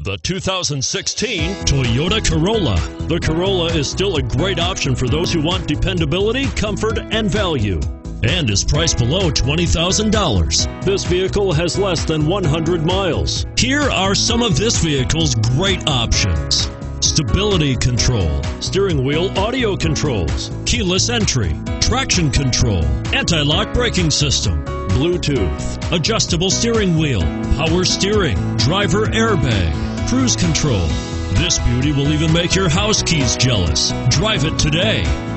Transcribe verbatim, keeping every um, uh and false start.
The two thousand sixteen Toyota Corolla. The Corolla is still a great option for those who want dependability, comfort, and value, and is priced below twenty thousand dollars. This vehicle has less than one hundred miles. Here are some of this vehicle's great options: stability control, steering wheel audio controls, keyless entry, traction control, anti-lock braking system, Bluetooth, adjustable steering wheel, power steering, driver airbag, cruise control. This beauty will even make your house keys jealous. Drive it today.